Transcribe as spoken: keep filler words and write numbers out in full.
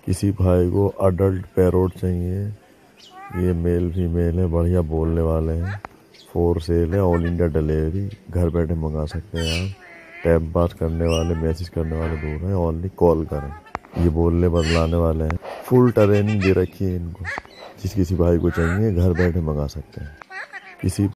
किसी भाई को अडल्ट पैरोट चाहिए, ये मेल फीमेल है, बढ़िया बोलने वाले हैं, फोर सेल है, ऑल इंडिया डिलीवरी, घर बैठे मंगा सकते हैं आप। टाइम पास करने वाले, मैसेज करने वाले दूर हैं, ओनली कॉल करें। ये बोलने बदलाने वाले हैं, फुल ट्रेनिंग दे रखी है इनको। जिस किसी भाई को चाहिए घर बैठे मंगा सकते हैं। किसी